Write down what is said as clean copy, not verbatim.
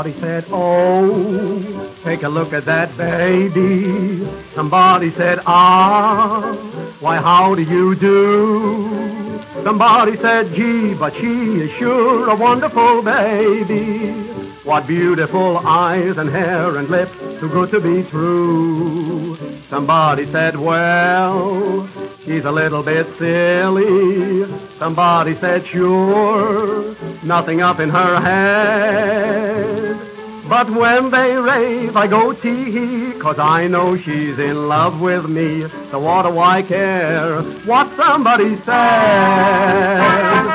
Somebody said, oh, take a look at that baby. Somebody said, ah, why, how do you do? Somebody said, gee, but she is sure a wonderful baby. What beautiful eyes and hair and lips, too good to be true. Somebody said, well, she's a little bit silly. Somebody said, sure, nothing up in her head. But when they rave, I go tee-hee, 'cause I know she's in love with me. So what do I care what somebody said?